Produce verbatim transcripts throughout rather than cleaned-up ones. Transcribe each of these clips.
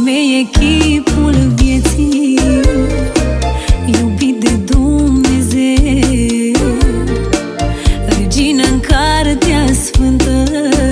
femeie, chipul vieții, iubit de Dumnezeu, regină în cartea sfântă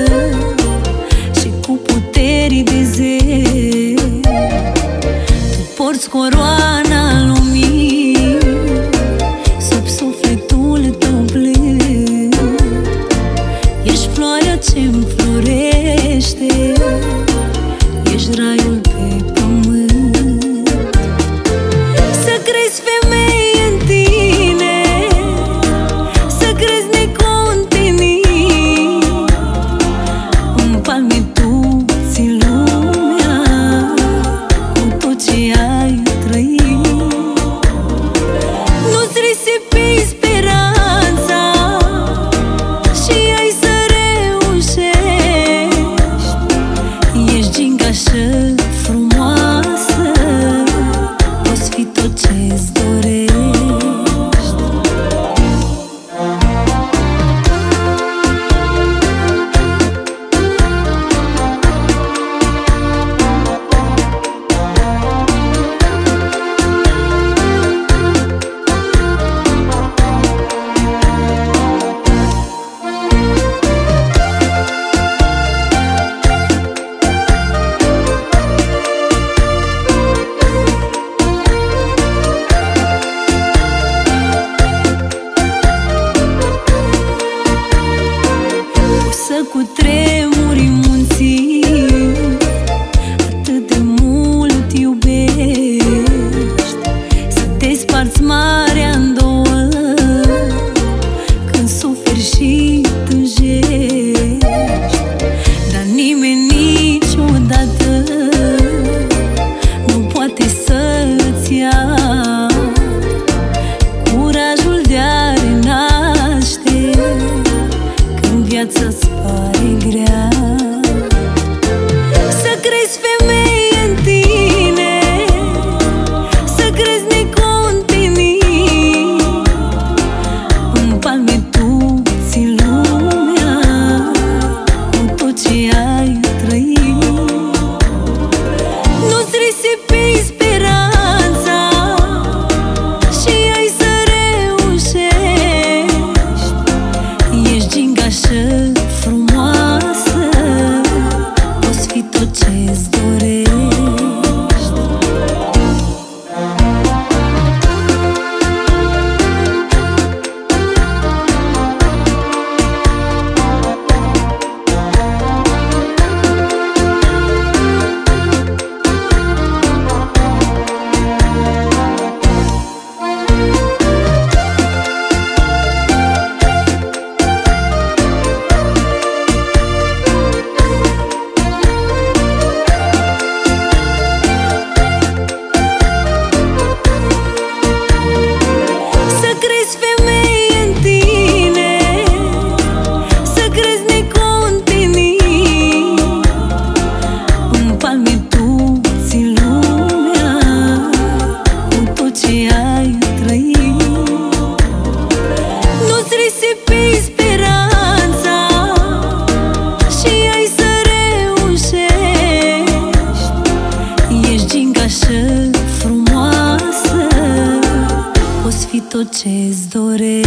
și cu puteri de zeu. Tu porți coroana lumii sub sufletul tău blând, ești floarea ce-mi florește, ești raiul pe pământ. Să crezi, femeie, în tine, să crezi necontenit, în palme tu ții lumea cu tot ce ai trăit. Nu-ți risipi speranța și ai să reușești. Ești gingașă frumoasă, poți fi tot ce-ți dorești. Să cutremuri munții, atât de mult iubești, să te sparți marea-n două când suferi și tânjești. Dar nimeni niciodată nu poate să-ți ia curajul de a renaște când viața-ți pare grea. Să crezi, femeie, în tine, să crezi necontenit, în palme tu ții lumea cu tot ce ai trăit. Nu-ți risipi speranța și ai să reușești. Ești gingașă frumoasă, poți fi tot ce-ți dorești. Frumoasă, poți fi tot ce-ți dorești.